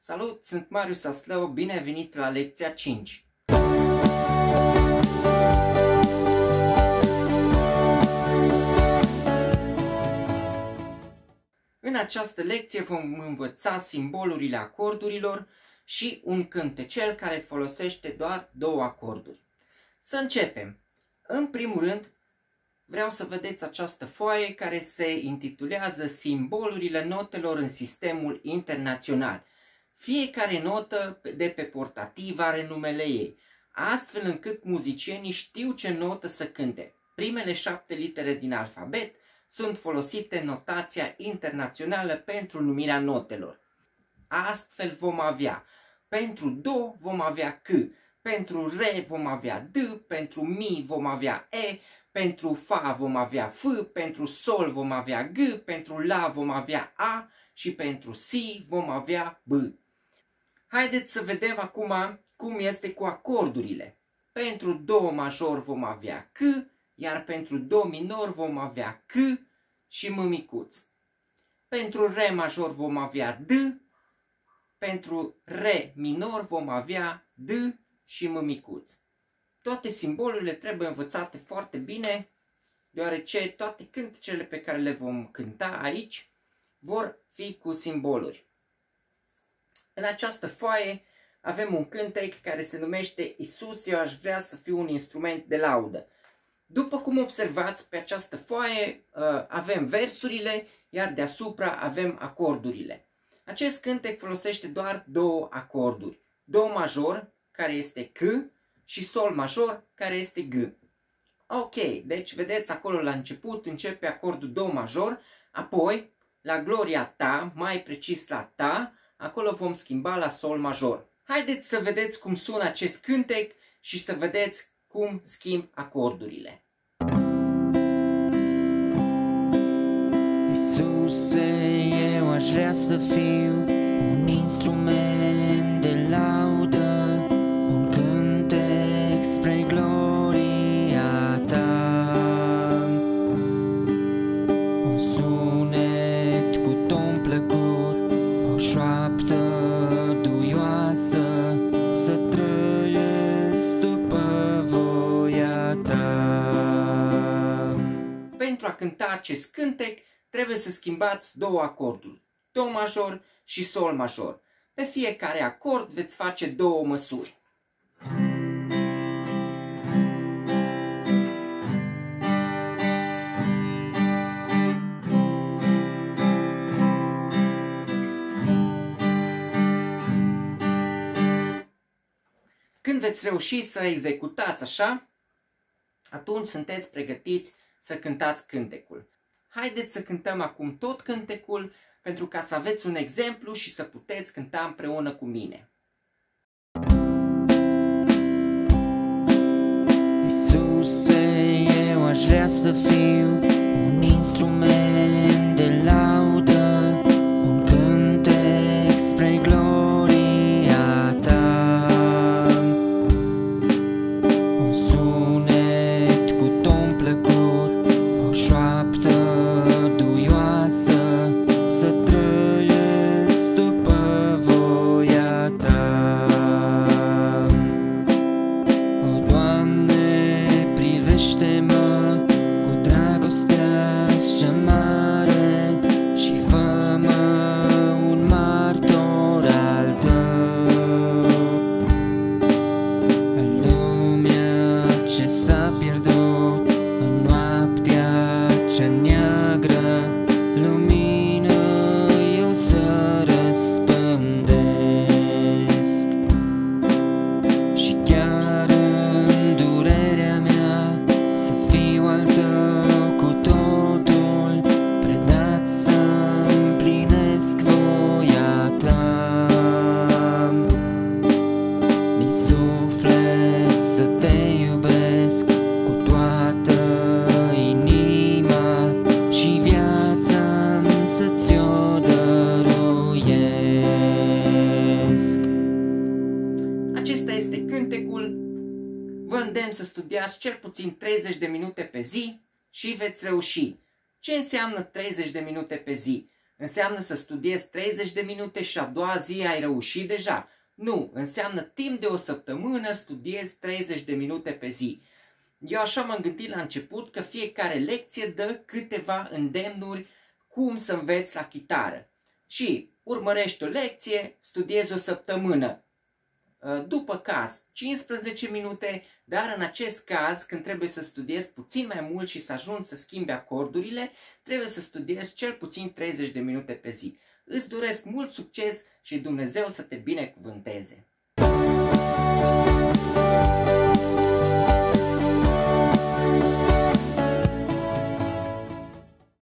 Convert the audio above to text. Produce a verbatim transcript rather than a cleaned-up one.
Salut, sunt Marius Aslău, bine ai venit la lecția cinci. În această lecție vom învăța simbolurile acordurilor și un cântecel care folosește doar două acorduri. Să începem. În primul rând, vreau să vedeți această foaie care se intitulează Simbolurile notelor în sistemul internațional. Fiecare notă de pe portativ are numele ei, astfel încât muzicienii știu ce notă să cânte. Primele șapte litere din alfabet sunt folosite în notația internațională pentru numirea notelor. Astfel vom avea, pentru Do vom avea C, pentru Re vom avea D, pentru Mi vom avea E, pentru Fa vom avea F, pentru Sol vom avea G, pentru La vom avea A și pentru Si vom avea B. Haideți să vedem acum cum este cu acordurile. Pentru Do major vom avea C, iar pentru Do minor vom avea C și M micuț. Pentru Re major vom avea D, pentru Re minor vom avea D și M micuț. Toate simbolurile trebuie învățate foarte bine, deoarece toate cântecele pe care le vom cânta aici vor fi cu simboluri. În această foaie avem un cântec care se numește Iisus, eu aș vrea să fiu un instrument de laudă. După cum observați pe această foaie avem versurile, iar deasupra avem acordurile. Acest cântec folosește doar două acorduri. Do major, care este C, și Sol major, care este G. Ok, deci vedeți acolo la început începe acordul Do major, apoi la Gloria ta, mai precis la ta, acolo vom schimba la Sol major. Haideți să vedeți cum sună acest cântec și să vedeți cum schimb acordurile. Iisuse, eu aș vrea să fiu un instrument de laudă, un cântec spre gloria ta, un sunet cu ton plăcut, o șoaptă duioasă, să trăiesc după voia ta. Pentru a cânta acest cântec trebuie să schimbați două acorduri, Do major și Sol major. Pe fiecare acord veți face două măsuri. Când veți reuși să executați așa, atunci sunteți pregătiți să cântați cântecul. Haideți să cântăm acum tot cântecul pentru ca să aveți un exemplu și să puteți cânta împreună cu mine. Iisuse, eu aș vrea să fiu un instrument de laudă, un cântec spre gloria ta, un sunet cu ton plăcut, o șoaptă duioasă, să trăiesc după voia ta. O, Doamne, privește-mă cu dragostea cea mare și fă-mă un martor al tău. Lumea ce s-a pierdut în noaptea cea neagră, lumină eu să răspândesc. Și chiar în durerea mea să fiu al tău cu totul, predat să împlinesc voia ta. Din suflet să te iubesc cu toată inima și viața-mi să ți-o dăruiesc. Acesta este cântecul. Vă îndemn să studiați cel puțin treizeci de minute pe zi și veți reuși. Ce înseamnă treizeci de minute pe zi? înseamnă să studiezi treizeci de minute și a doua zi ai reușit deja. Nu, înseamnă timp de o săptămână studiezi treizeci de minute pe zi. Eu așa m-am gândit la început că fiecare lecție dă câteva îndemnuri cum să înveți la chitară. Și urmărești o lecție, studiezi o săptămână. După caz, cincisprezece minute, dar în acest caz, când trebuie să studiezi puțin mai mult și să ajungi să schimbi acordurile, trebuie să studiezi cel puțin treizeci de minute pe zi. Îți doresc mult succes și Dumnezeu să te binecuvânteze!